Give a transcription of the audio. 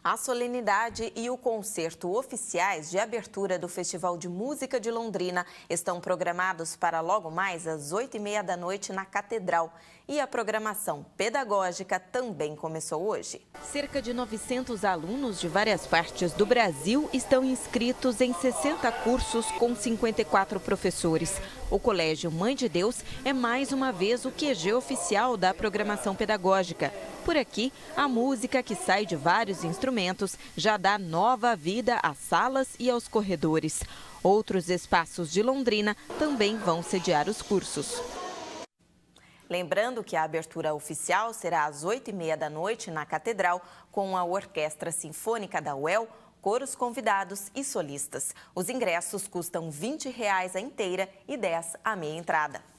A solenidade e o concerto oficiais de abertura do Festival de Música de Londrina estão programados para logo mais às 8h30 da noite na Catedral. E a programação pedagógica também começou hoje. Cerca de 900 alunos de várias partes do Brasil estão inscritos em 60 cursos com 54 professores. O Colégio Mãe de Deus é mais uma vez o QG oficial da programação pedagógica. Por aqui, a música que sai de vários instrumentos já dá nova vida às salas e aos corredores. Outros espaços de Londrina também vão sediar os cursos. Lembrando que a abertura oficial será às 8h30 da noite na Catedral, com a Orquestra Sinfônica da UEL, coros convidados e solistas. Os ingressos custam R$ 20 a inteira e R$ 10 a meia entrada.